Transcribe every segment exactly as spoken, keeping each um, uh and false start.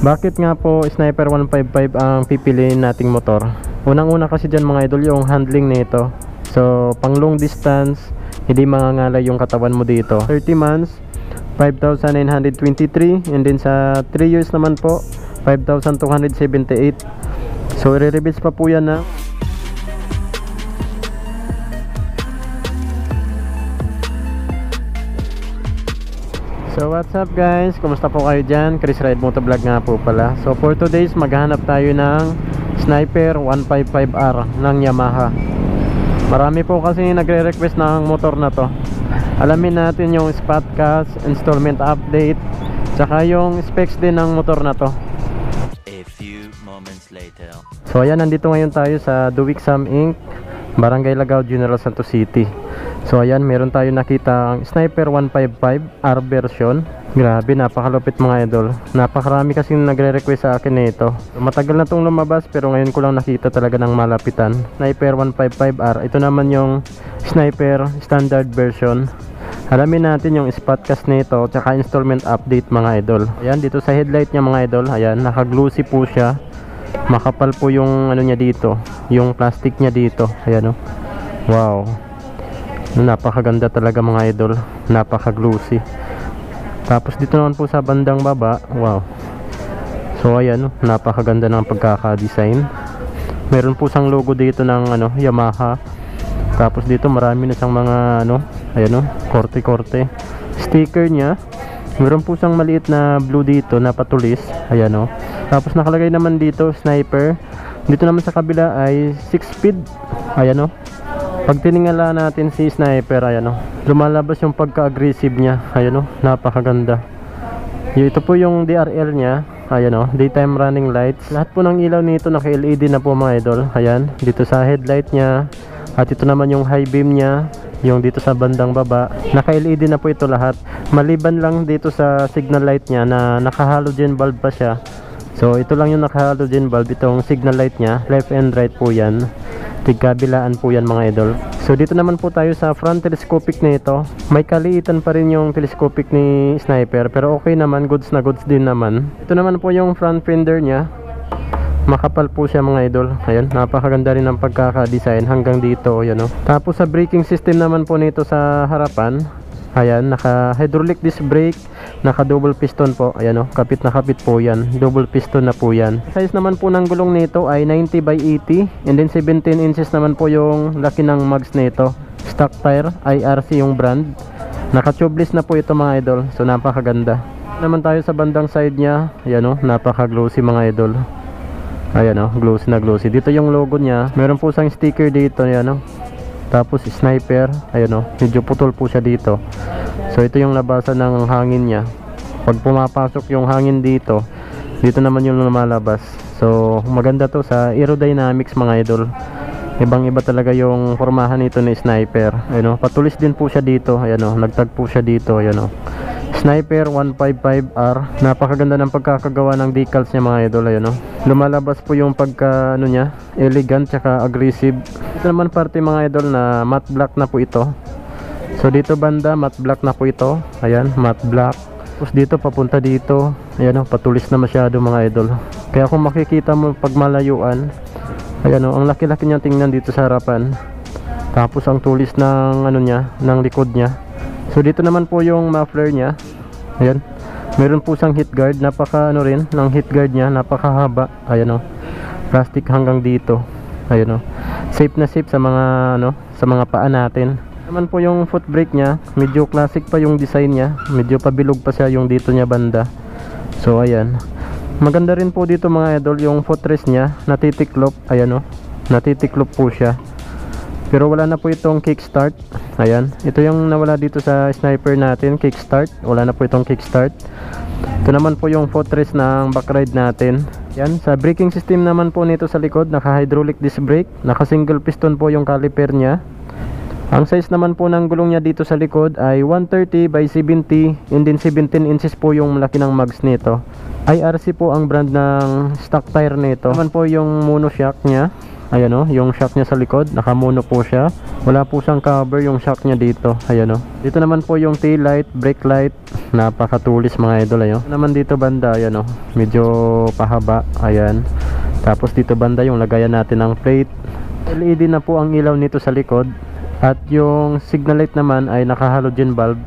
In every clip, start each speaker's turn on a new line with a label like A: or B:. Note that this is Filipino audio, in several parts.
A: Bakit nga po Sniper one fifty-five ang pipiliin nating motor? Unang-una kasi dyan mga idol yung handling nito. So pang long distance, hindi mangangalay yung katawan mo dito. thirty months, five thousand nine hundred twenty-three, and then sa three years naman po, five thousand two hundred seventy-eight. So i-rebates pa po yan na So what's up guys, kumusta po kayo dyan? Chris Ride Motovlog nga po pala. So for today's maghanap tayo ng Sniper one fifty-five R ng Yamaha. Marami po kasi nagre-request ng motor na to. Alamin natin yung spot cost, installment update, tsaka yung specs din ng motor na to.
B: A few moments later.
A: So ayan, nandito ngayon tayo sa Duwixam Incorporated, Barangay Lagao, General Santos City. So ayan, meron tayo nakita ang Sniper one fifty-five R version. Grabe, napakalupit mga idol. Napakarami kasi nagre-request sa akin nito. Matagal na tong lumabas pero ngayon ko lang nakita talaga ng malapitan. Sniper one fifty-five R. Ito naman yung Sniper standard version. Alamin natin yung spot cost nito tsaka installment update mga idol. Ayan, dito sa headlight niya mga idol, ayan, naka-glossy po siya. Makapal po yung ano niya dito, yung plastic niya dito. Ayan oh. Wow. Napakaganda talaga mga idol. Napaka-glossy. Tapos dito naman po sa bandang baba, wow. So ayan, napakaganda ng pagkaka-design. Meron po sang logo dito ng ano, Yamaha. Tapos dito marami na siyang mga ano, ayan oh, korte-korte. Sticker niya. Meron po sang maliit na blue dito na patulis. Ayan oh. Tapos nakalagay naman dito Sniper. Dito naman sa kabila ay six speed. Ayan oh. Pag tiningala natin si Sniper, ayan oh, lumalabas yung pagka-aggressive niya. Ayan oh, napakaganda. Ito po yung D R L niya. Ayan oh, daytime running lights. Lahat po ng ilaw nito naka-L E D na po mga idol. Ayan, dito sa headlight niya. At ito naman yung high beam niya, yung dito sa bandang baba, naka-L E D na po ito lahat. Maliban lang dito sa signal light niya na naka-halogen bulb pa siya. So ito lang yung naka-halogen bulb, itong signal light niya, left and right po yan. Tigkabilaan po yan mga idol. So dito naman po tayo sa front telescopic na ito. May kaliitan pa rin yung telescopic ni Sniper, pero okay naman, goods na goods din naman. Ito naman po yung front fender niya. Makapal po siya mga idol. Ayan, napakaganda rin ng pagkaka-design hanggang dito, ayan oh. Tapos sa braking system naman po nito sa harapan, ayan, naka hydraulic disc brake, naka double piston po. Ayan oh, kapit na kapit po yan. Double piston na po yan. Size naman po ng gulong nito ay ninety by eighty, and then seventeen inches naman po yung laki ng mags nito. Stock tire, I R C yung brand. Naka tubeless na po ito mga idol. So napakaganda. Naman tayo sa bandang side niya. Ayan oh, napaka-glossy mga idol. Ayan oh, glossy na glossy. Dito yung logo niya. Meron po sang sticker dito, ayan oh. Tapos Sniper, ayan oh, medyo putol po siya dito. So ito yung labasan ng hangin niya. Pag pumapasok yung hangin dito, dito naman yung lumalabas. So maganda to sa aerodynamics mga idol. Ibang iba talaga yung formahan nito ni Sniper. Ayan oh, patulis din po siya dito. Ayan oh, nagtag po siya dito. Ayan oh, Sniper one fifty-five R. Napakaganda ng pagkakagawa ng decals niya mga idol. Ayan oh, lumalabas po yung pagka ano niya, elegant tsaka aggressive. Ito naman parte mga idol na matte black na po ito. So dito banda matte black na po ito. Ayan, matte black. Tapos dito papunta dito, ayan oh, patulis na masyado mga idol. Kaya kung makikita mo pag malayuan, ayan oh, ang laki-laki niya tingnan dito sa harapan. Tapos ang tulis ng ano niya, ng likod niya. So dito naman po yung muffler niya. Ayan. Meron po siyang heat guard, napaka ano rin ng heat guard niya, napakahaba. Ayan oh. Plastic hanggang dito. Ayan oh. Safe na safe sa mga ano, sa mga paa natin. Naman po yung foot brake niya, medyo classic pa yung design niya. Medyo pabilog pa siya yung dito niya banda. So ayan. Maganda rin po dito mga idol yung footrest niya, natitiklop. Ayan oh. Natitiklop po siya. Pero wala na po itong kickstart. Ayan, ito yung nawala dito sa Sniper natin, kickstart. Wala na po itong kickstart. Ito naman po yung footrest ng backride natin. Yan, sa braking system naman po nito sa likod, naka hydraulic disc brake, naka single piston po yung caliper niya. Ang size naman po ng gulong niya dito sa likod ay one thirty by seventy, and then seventeen inches po yung malaki ng mags nito. I R C po ang brand ng stock tire nito. Naman po yung monoshock niya. Ayan o, yung shock niya sa likod, nakamono po siya. Wala po siyang cover yung shock niya dito. Ayan o. Dito naman po yung tail light, brake light, napakatulis mga idol. Ayan naman dito banda, ayan oh, medyo pahaba. Ayan, tapos dito banda yung lagayan natin ng plate. L E D na po ang ilaw nito sa likod, at yung signal light naman ay naka halogen bulb.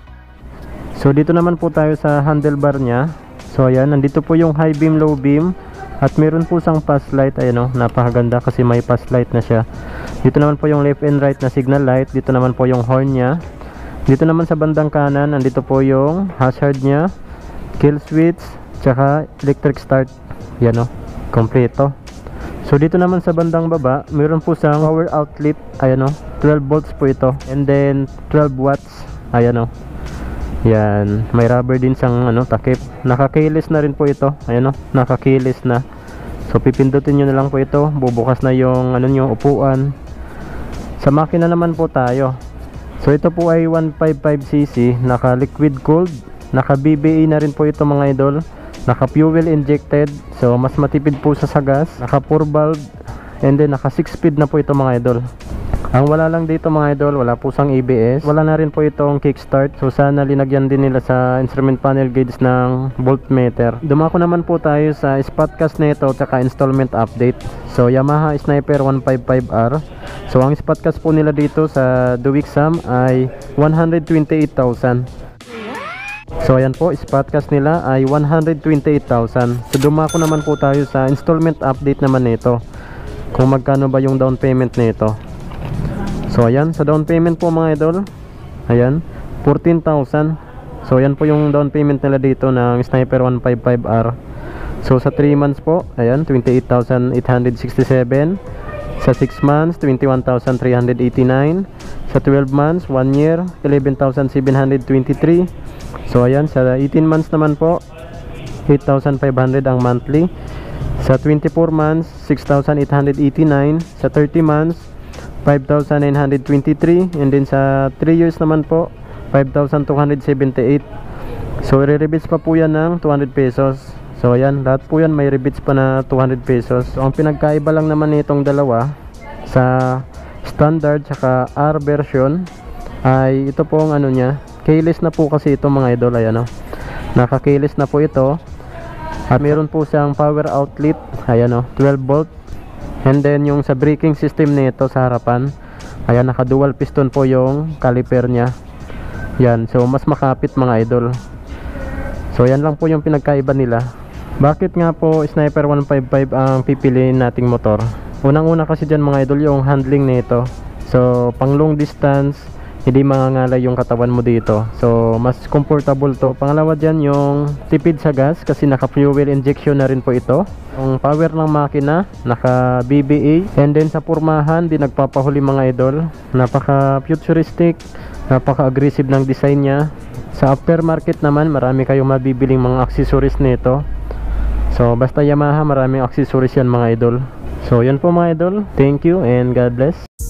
A: So dito naman po tayo sa handlebar nya. So ayan, nandito po yung high beam, low beam, at meron po sang pass light. Ayan oh, napakaganda kasi may pass light na siya. Dito naman po yung left and right na signal light. Dito naman po yung horn nya. Dito naman sa bandang kanan, nandito po yung hazard nya, kill switch, tsaka electric start. Yan oh, kompleto. So dito naman sa bandang baba, meron po sang power outlet. Ayan oh, twelve volts po ito, and then twelve watts. Ayan oh, yan, may rubber din sang ano, takip. Naka-keyless na rin po ito. Ayan oh, naka-keyless na. So pipindutin nyo na lang po ito, bubukas na yung ano nyo, upuan. Sa makina naman po tayo. So ito po ay one fifty-five c c, naka liquid cooled, naka B B A na rin po ito mga idol, naka fuel injected, so mas matipid po sa sagas, naka four valve, and then naka six speed na po ito mga idol. Ang wala lang dito mga idol, wala po sang A B S, wala na rin po itong kickstart. So sana linagyan din nila sa instrument panel gauge ng voltmeter. Dumako naman po tayo sa spotcast nito tsaka installment update. So Yamaha Sniper one fifty-five R. So ang spotcast po nila dito sa Duwixam ay one hundred twenty-eight thousand. So ayan po, spotcast nila ay one hundred twenty-eight thousand. So dumako naman po tayo sa installment update naman nito, kung magkano ba yung down payment nito. So ayan, sa down payment po mga idol, ayan, fourteen thousand. So ayan po yung down payment nila dito ng Sniper one fifty-five R. So sa three months po, ayan, twenty-eight thousand eight hundred sixty-seven. Sa six months, twenty-one thousand three hundred eighty-nine. Sa twelve months, one year, eleven thousand seven hundred twenty-three. So ayan, sa eighteen months naman po, eight thousand five hundred ang monthly. Sa twenty-four months, six thousand eight hundred eighty-nine. Sa thirty months, five thousand nine hundred twenty-three, and then sa three years naman po, five thousand two hundred seventy-eight. So i-rebates pa po yan ng two hundred pesos. So ayan, lahat po yan may rebates pa na two hundred pesos. So ang pinagkaiba lang naman nitong dalawa sa standard tsaka R version ay ito po ang ano nya, keyless na po kasi ito mga idol. Ayan o, naka keyless na po ito, at meron po siyang power outlet. Ayan o, twelve volt. And then yung sa braking system nito sa harapan, ayan, naka dual piston po yung caliper nya. Yan, so mas makapit mga idol. So yan lang po yung pinagkaiba nila. Bakit nga po Sniper one fifty-five ang pipiliin nating motor? Unang una kasi dyan mga idol yung handling nito. So pang long distance, hindi mangangalay yung katawan mo dito, so mas comfortable to. Pangalawa dyan yung tipid sa gas kasi naka fuel injection na rin po ito. Yung power ng makina, naka B B A. And then sa pormahan, di nagpapahuli mga idol. Napaka futuristic, napaka aggressive ng design nya. Sa aftermarket naman, marami kayong mabibiling mga accessories nito. So basta Yamaha, maraming accessories yan mga idol. So yun po mga idol, thank you and God bless.